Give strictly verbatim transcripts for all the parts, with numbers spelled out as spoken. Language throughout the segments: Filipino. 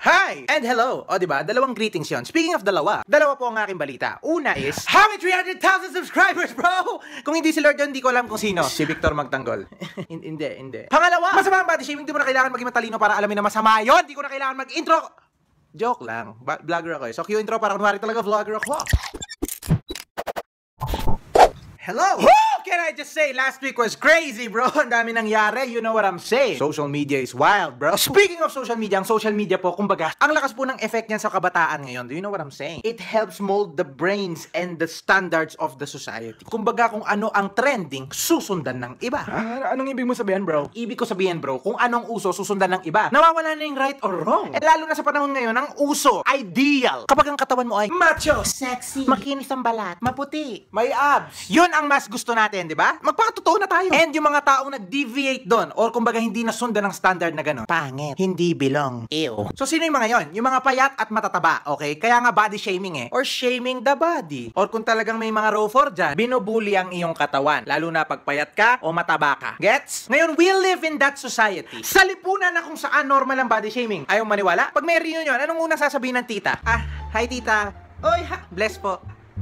Hi! And hello! O diba, dalawang greetings yon. Speaking of dalawa, dalawa po ang aking balita. Una is, Happy three hundred thousand subscribers, bro! Kung hindi si Lord yun, hindi ko alam kung sino. Si Victor Magtanggol. Hindi, hindi. Pangalawa, masama ang body shaming. Hindi mo na kailangan maging matalino para alamin na masama yun. Hindi ko na kailangan mag-intro. Joke lang. Ba vlogger ako eh. So, cue intro para kunwari talaga vlogger ako. Hello! Woo! Can I just say, last week was crazy, bro. Ang dami nangyari, you know what I'm saying. Social media is wild, bro. Speaking of social media, ang social media po, kumbaga, ang lakas po ng effect niyan sa kabataan ngayon. Do you know what I'm saying? It helps mold the brains and the standards of the society. Kumbaga, kung ano ang trending, susundan ng iba. Ah, anong ibig mo sabihin, bro? Ibig ko sabihin, bro, kung anong uso, susundan ng iba. Nawawala na yung right or wrong. Eh, lalo na sa panahon ngayon, ang uso, ideal. Kapag ang katawan mo ay macho, sexy, makinis ang balat, maputi, may abs. Yun ang mas gusto natin, di ba? Magpakatotoo na tayo. And yung mga taong nag-deviate doon, or kumbaga hindi nasundan ng standard na gano'n, pangit, hindi belong, ew. So sino yung mga yon? Yung mga payat at matataba, okay? Kaya nga body shaming eh. Or shaming the body. Or kung talagang may mga raw for dyan, binubuli ang iyong katawan. Lalo na pag payat ka o mataba ka. Gets? Ngayon, we live in that society. Sa lipunan na kung saan normal ang body shaming. Ayaw maniwala? Pag may reunion, anong unang sasabihin ng tita? Ah, hi tita. Oy, ha, bless po.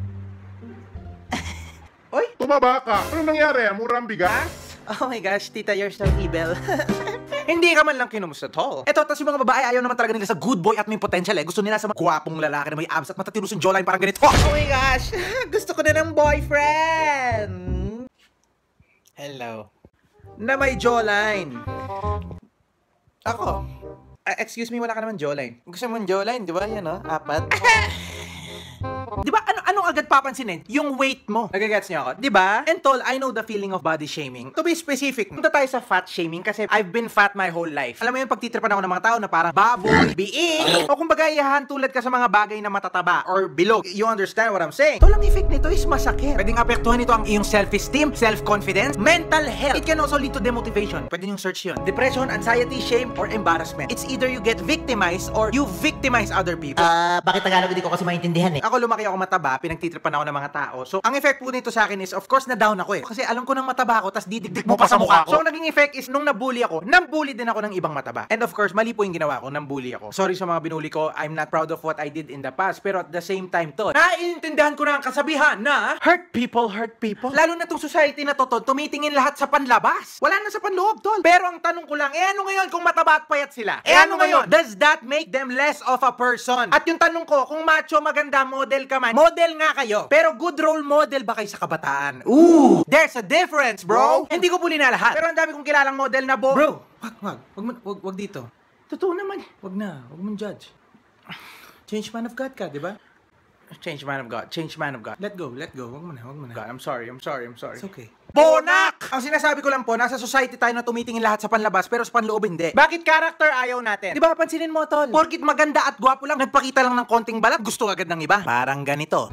Oy! Tumaba ka! Anong nangyari? Murang bigas? Oh my gosh, tita, you're so evil. Hindi ka man lang kinumusta, tol. Eto, tas yung mga babae ayaw naman talaga nila sa good boy at may potential eh. Gusto nila sa mga gwapong lalaki na may abs at matatinus yung jawline parang ganito. Oh my gosh! Gusto ko na ng boyfriend! Hello. Na may jawline. Ako. Uh, excuse me, wala ka naman jawline. Gusto mo ng jawline, di ba? Yan, oh, apat. Di ba? Ano, anong agad papansinin? Yung weight mo. Nagagets niyo ako? Di ba? And tol, I know the feeling of body shaming. To be specific, punta tayo sa fat shaming kasi I've been fat my whole life. Alam mo yun, pagtitripan ako ng mga tao na parang baboy, biing, o kumbaga iyahan tulad ka sa mga bagay na matataba or bilog. You understand what I'm saying? Tol, ang effect nito is masakit. Pwedeng apektuhan nito ang iyong self-esteem, self-confidence, mental health. It can also lead to demotivation. Pwede yung search yun. Depression, anxiety, shame, or embarrassment. It's either you get victimized or you victimize other people. Ah, uh, bakit Tagalog hindi ko kasi maintindihan eh? Ako lumaki ako mataba, pinagtitripan ako ng mga tao. So, ang effect po nito sa akin is, of course, na-down ako eh. Kasi alam ko nang mataba ako, tas didikdik mo pa sa mukha ko. So, ang naging effect is, nung nabully ako, nambully din ako ng ibang mataba. And of course, mali po yung ginawa ko, nambully ako. Sorry sa mga binuli ko, I'm not proud of what I did in the past. Pero at the same time, to, naiintindihan ko na ang kasabihan na, hurt people, hurt people. Lalo na tong society na to, to, tumitingin lahat sa panlabas. Wala na sa panloob, tol. Pero ang tanong ko lang, eh ano ngayon kung mataba at payat sila? Eh ano ngayon? Does that make them less of a person? At yung tanong ko, kung macho, maganda, model ka man, model nga kayo. Pero good role model ba kayo sa kabataan? Ooh, there's a difference, bro. Hindi ko puli na lahat. Pero ang dami kong kilalang model na bo. Bro, wag, wag, wag, wag, wag dito. Totoo naman. Wag na, wag mong judge. Change man of God ka, di ba? Change man of God, change man of God. Let go, let go. Wag mo na, wag mo na. God, I'm sorry, I'm sorry, I'm sorry. It's okay. Bonak! Ang sinasabi ko lang po, nasa society tayo na tumitingin lahat sa panlabas pero sa panloob hindi. Bakit character ayaw natin? Di ba pansinin mo, tol? Porkit maganda at gwapo lang, nagpakita lang ng konting balat, gusto agad ng iba. Parang ganito.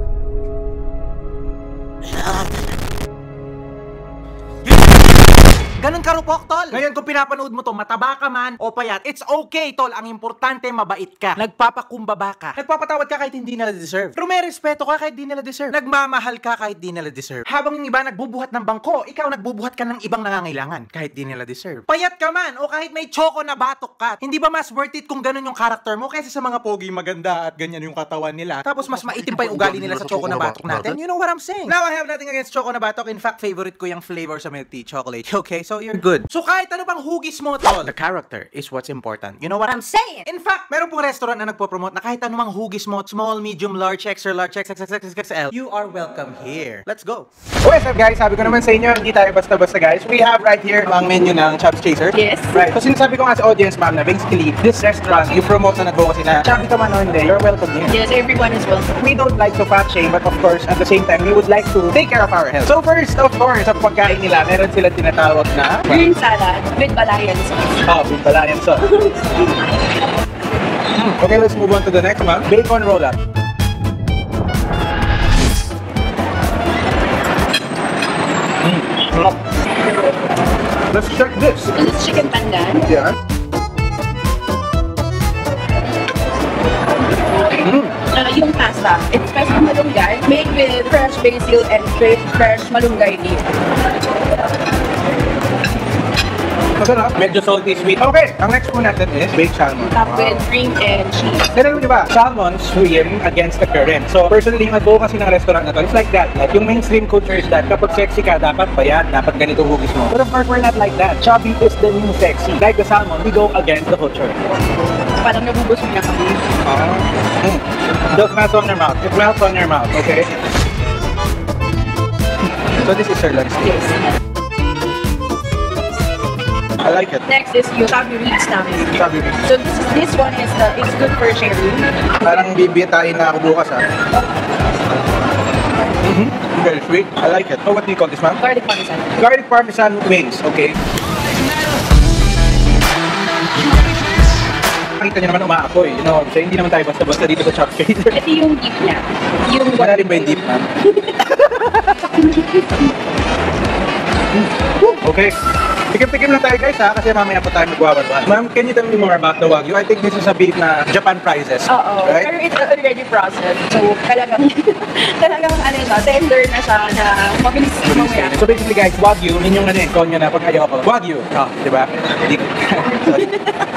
Ganun karupok, tol. Ngayon, kung pinapanood mo to, mataba ka man o payat, it's okay, tol. Ang importante, mabait ka. Nagpapakumbaba ka. Nagpapatawad ka kahit hindi nila deserve. Pero may respeto ka kahit di nila deserve. Nagmamahal ka kahit di nila deserve. Habang yung iba nagbubuhat ng bangko, ikaw nagbubuhat ka ng ibang nangangailangan kahit di nila deserve. Payat ka man o kahit may choco na batok ka, hindi ba mas worth it kung ganun yung character mo kaysa sa mga pogi maganda at ganyan yung katawan nila? Tapos mas maitim pa yung ugali nila sa choco na batok natin. You know what I'm saying? Now, I have nothing against choco na batok. In fact, favorite ko yung flavor sa milk tea, chocolate. Okay, so you're good. So kahit ano pang hugis mo, tol, the character is what's important. You know what I'm saying? In fact, meron pong restaurant na nagpo-promote na kahit ano mang hugis mo, small, medium, large, extra large, X X X X L, you are welcome here. Let's go. What's up, guys? Sabi ko naman sa inyo, hindi tayo basta-basta, guys. We have right here ang menu ng Chubs Chaser. Yes. Right. So sinasabi ko nga sa audience, ma'am, na basically, this restaurant, you promote na nag-advocacy na, chubby ka man o hindi, you're welcome here. Yes, everyone is welcome. We don't like to fat shame, but of course, at the same time, we would like to take care of our health. So first, of course, sa pagkain nila, meron sila tinatawag na Green salad with balayan sauce. Oh, with balayan sauce. mm. Okay, let's move on to the next one. Bacon roll-up. Mm. Let's check this. This is chicken pandan. Yeah. Mm. Uh, yung pasta, it's pesto malunggay made with fresh basil and fresh malunggay leaf. Masarap. Medyo salty, sweet. Okay, ang next po natin is baked salmon. Top with cream and cheese. Then alam niyo ba, salmon swim against the current. So personally, yung advocacy ng restaurant na to, it's like that. Like yung mainstream culture is that kapag sexy ka, dapat bayad, dapat ganito hugis mo. But of course, we're not like that. Chubby is the new sexy. Like the salmon, we go against the culture. Parang nabubusog na kami. Ah. Mm. Just melts on your mouth. It melts on your mouth, okay? So this is sirloin steak. Yes. I like it. Next is yung chubby ribs namin. Chubby ribs. So this is this one is the it's good for sharing. Parang bibiyatain na ako bukas, ha? Mm-hmm. Very sweet. I like it. Oh, what do you call this, ma'am? Garlic parmesan. Garlic parmesan wings, okay? Nakita niyo naman umaapoy. You know, so hindi naman tayo basta-basta dito sa Chop Trader. Ito yung deep niya. Yung Malalim ba yung deep, ma'am? Okay. Tikim-tikim lang tayo guys ha, kasi mamaya po tayo magwawan. Ma'am, can you tell me more about the Wagyu? I think this is a beef na Japan prices. Oo. Right? Pero it's already processed. So talagang, talagang ano siya, tender na siya na mabilis mamaya. So basically guys, Wagyu, yun yung ano eh, konyo na pag ayaw ako. Wagyu! Oh, diba? Sorry.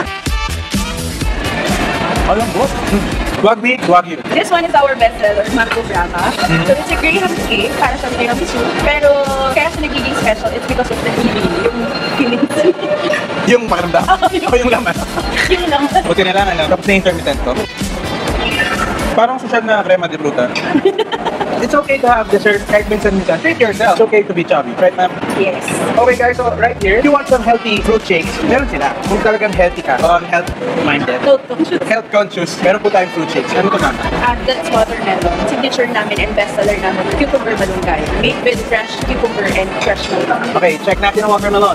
Alam po? Wagyu, Wagyu. This one is our bestseller, Marco Brava. Mm-hmm. So it's a graham cake, para sa tiramisu. Pero kaya siya nagiging special, it's because of the feeling, yung feelings. Yung makaranda? O yung laman? Yung laman. Buti na lang, ano? Tapos na intermittent ko. Parang social na crema de fruta. It's okay to have dessert kahit minsan-minsan. Treat yourself. It's okay to be chubby. Right, ma'am? Yes. Okay guys, so right here, if you want some healthy fruit shakes, meron sila. Kung talagang healthy ka, or health-minded, Health conscious. health conscious, meron po tayong fruit shakes. Ano to, ma'am? And that's watermelon. Signature namin and bestseller namin, cucumber malunggay. Made with fresh cucumber and fresh malunggay. Okay, check natin ang watermelon.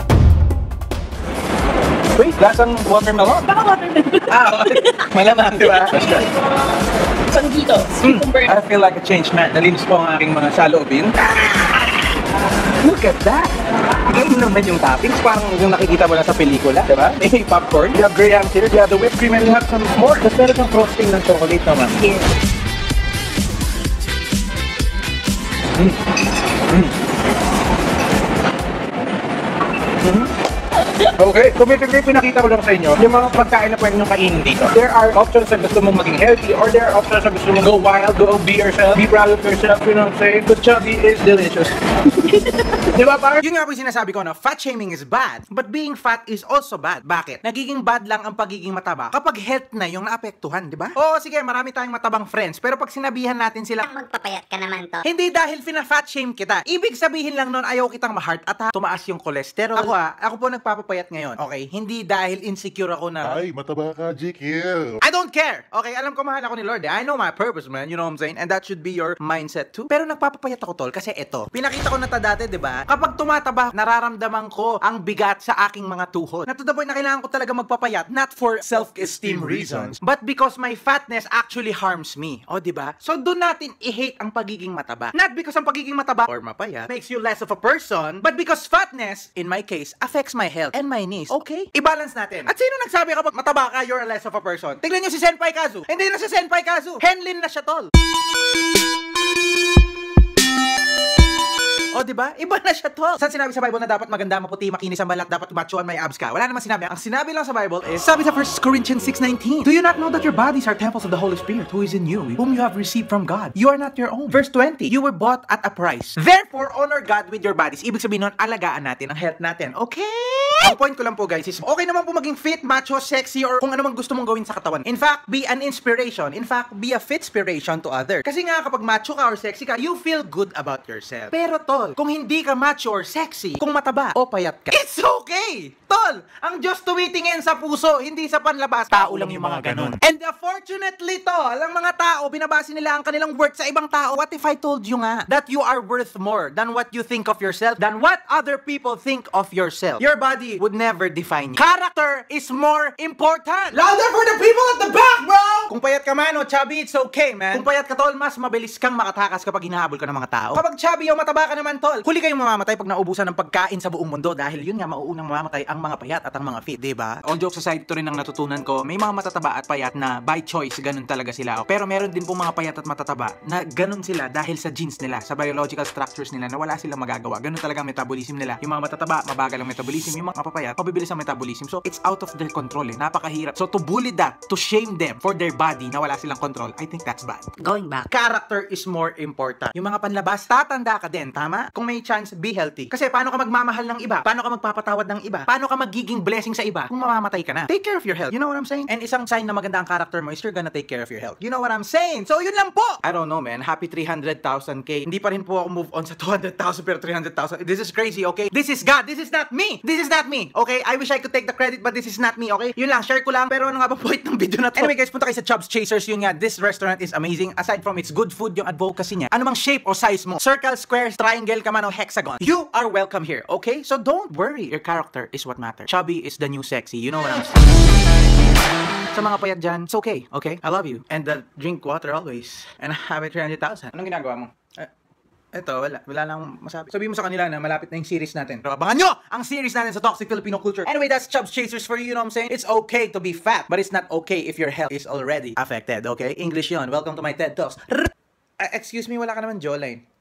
Wait, lasang watermelon? Baka watermelon. Ah, malamang, di ba? Sanditos, cucumber. I feel like a changed man. Nalinis po ang aking mga saloobin. Look at that! Ganun naman yung toppings. Parang yung nakikita mo na sa pelikula, di ba? May popcorn, you have graham here, you have the whipped cream, and you have some more. Tapos meron kang frosting ng chocolate naman. Yes. Mm. Mm. Mm-hmm. Okay, so basically pinakita ko lang sa inyo yung mga pagkain na pwede nyo kainin dito. There are options na gusto mong maging healthy, or there are options na gusto mong go wild, go be yourself, be proud of yourself, you know what I'm saying? But chubby is delicious. Di ba parang? Yun nga po yung sinasabi ko na fat shaming is bad, but being fat is also bad. Bakit? Nagiging bad lang ang pagiging mataba kapag health na yung naapektuhan, di ba? Oo, sige, marami tayong matabang friends, pero pag sinabihan natin sila, Magpapayat ka naman to. hindi dahil fina-fat shame kita. Ibig sabihin lang nun, ayaw kitang ma-heart attack, tumaas yung cholesterol. Ako ha, ako po nagpapapayat ngayon. Okay, hindi dahil insecure ako na Ay, mataba ka, J K L. I don't care. Okay, alam ko mahal ako ni Lord. I know my purpose, man. You know what I'm saying? And that should be your mindset too. Pero nagpapapayat ako, tol, kasi eto. Pinakita ko na ta dati, 'di ba? Kapag tumataba, nararamdaman ko ang bigat sa aking mga tuhod. Na to the point na kailangan ko talaga magpapayat, not for self-esteem reasons, but because my fatness actually harms me. O, 'di ba? So doon natin i-hate ang pagiging mataba. Not because ang pagiging mataba or mapayat makes you less of a person, but because fatness, in my case, affects my health and my knees. Okay? I-balance natin. At sino nagsabi kapag mataba ka, you're less of a person? Tignan nyo si Senpai Kazu. Hindi na si Senpai Kazu. Henlin na siya, tol. O, diba? Iba na siya, tol. Saan sinabi sa Bible na dapat maganda, maputi, makinis ang balat, dapat machuan, may abs ka? Wala naman sinabi. Ang sinabi lang sa Bible is, sabi sa First Corinthians six nineteen, do you not know that your bodies are temples of the Holy Spirit who is in you, whom you have received from God? You are not your own. Verse twenty, you were bought at a price. Therefore, honor God with your bodies. Ibig sabihin nun, alagaan natin ang health natin. Okay? Ang point ko lang po, guys, is okay naman po maging fit, macho, sexy, or kung ano man gusto mong gawin sa katawan. In fact, be an inspiration. In fact, be a fit-spiration to others. Kasi nga, kapag macho ka or sexy ka, you feel good about yourself. Pero, tol, kung hindi ka macho or sexy, kung mataba o payat ka, it's okay! Tol, ang Diyos tumitingin sa puso, hindi sa panlabas. Tao lang yung mga ganun. And unfortunately, tol, ang mga tao, binabase nila ang kanilang worth sa ibang tao. What if I told you nga that you are worth more than what you think of yourself, than what other people think of yourself? Your body would never define you. Character is more important. Louder for the people at the back, bro! Kung payat ka man o chubby, it's okay, man. Kung payat ka, tol, mas mabilis kang makatakas kapag hinahabol ka ng mga tao. Kapag chubby o mataba ka naman, naman, tol. Huli kayong mamamatay pag naubusan ng pagkain sa buong mundo dahil yun nga mauunang mamamatay ang mga payat at ang mga fit, diba? All jokes aside, ito rin ang natutunan ko. May mga matataba at payat na by choice, ganun talaga sila. Pero meron din po mga payat at matataba na ganun sila dahil sa genes nila, sa biological structures nila na wala silang magagawa. Ganun talaga ang metabolism nila. Yung mga matataba, mabagal ang metabolism. Yung mga papayat, mabibilis ang metabolism. So, it's out of their control eh. Napakahirap. So, to bully that, to shame them for their body na wala silang control, I think that's bad. Going back. Character is more important. Yung mga panlabas, tatanda ka din, tama? Kung may chance, be healthy. Kasi paano ka magmamahal ng iba? Paano ka magpapatawad ng iba? Paano ka magiging blessing sa iba kung mamamatay ka na? Take care of your health. You know what I'm saying? And isang sign na maganda ang character mo is you're gonna take care of your health. You know what I'm saying? So, yun lang po! I don't know, man. Happy three hundred thousand K. Hindi pa rin po ako move on sa two hundred thousand pero three hundred thousand. This is crazy, okay? This is God. This is not me. This is not me. Okay? I wish I could take the credit but this is not me, okay? Yun lang. Share ko lang. Pero ano nga ba point ng video na to? Anyway, guys, punta kayo sa Chubbs Chasers. Yun nga, this restaurant is amazing. Aside from its good food, yung advocacy niya, ano mang shape o size mo, circle, square, triangle ka man o hexagon, you are welcome here, okay? So don't worry. Your character is what matters. Chubby is the new sexy. You know what I'm saying? Sa mga payat dyan, it's okay, okay? I love you. And uh, drink water always. And have it three hundred thousand. Anong ginagawa mo? Eh, Ito, wala. Wala lang masabi. Sabihin mo sa kanila na malapit na yung series natin. Pero abangan nyo ang series natin sa Toxic Filipino Culture. Anyway, that's Chubbs Chasers for you, you know what I'm saying? It's okay to be fat, but it's not okay if your health is already affected, okay? English yun. Welcome to my TED Talks. Uh, excuse me, wala ka naman jawline.